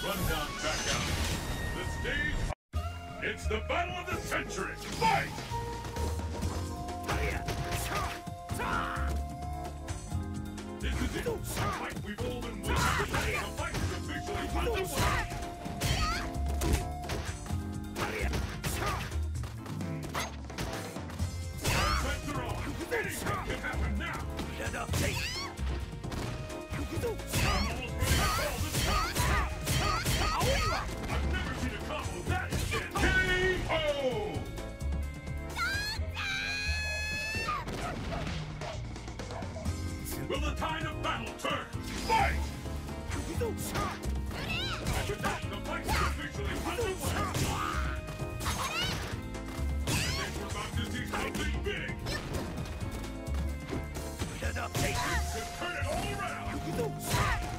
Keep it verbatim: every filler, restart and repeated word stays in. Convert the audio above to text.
rundown back out. The stage. It's the battle of the century. Fight! This is it. The fight we've all been waiting for. The fight is officially underway. Sets are on. Anything can happen now. I'm almost ready to call this time. I've never seen a combo that intense. K O! Will the tide of battle turn? Fight! And with that, the fight is officially underway. And then we're about to see something big. This could turn it all around.